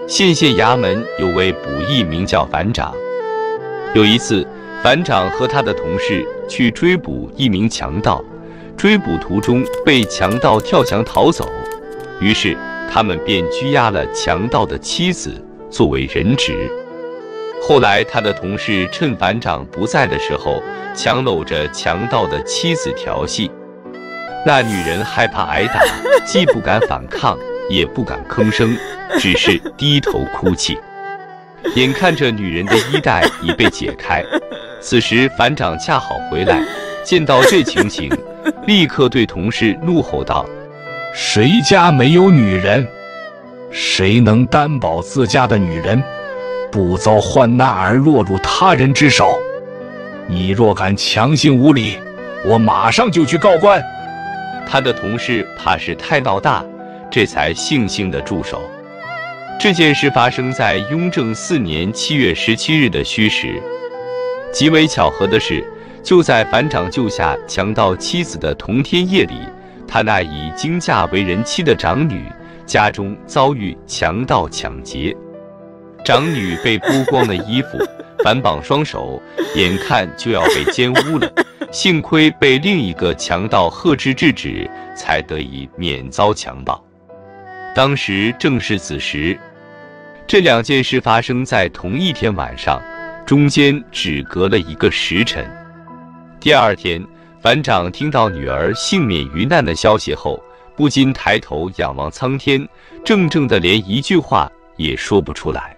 县衙门有位捕役名叫反掌。有一次，反掌和他的同事去追捕一名强盗，追捕途中被强盗跳墙逃走，于是他们便拘押了强盗的妻子作为人质。后来他的同事趁反掌不在的时候，强搂着强盗的妻子调戏。那女人害怕挨打，既不敢反抗，也不敢吭声，只是低头哭泣。眼看着女人的衣带已被解开，此时反掌恰好回来，见到这情形，立刻对同事怒吼道：“ 谁家没有女人？谁能担保自家的女人不遭患难而落入他人之手？你若敢强行无礼，我马上就去告官。” 他的同事怕是太闹大，这才悻悻地住手。这件事发生在雍正4年7月17日的戌时。极为巧合的是，就在反掌救下强盗妻子的同天夜里，他那已经嫁为人妻的长女家中遭遇强盗抢劫，长女被剥光了衣服，反绑双手，眼看就要被奸污了，幸亏被另一个强盗呵斥制止，才得以免遭强暴。当时正是子时，这两件事发生在同一天晚上，中间只隔了一个时辰。第二天，反掌听到女儿幸免于难的消息后，不禁抬头仰望苍天，怔怔的连一句话也说不出来。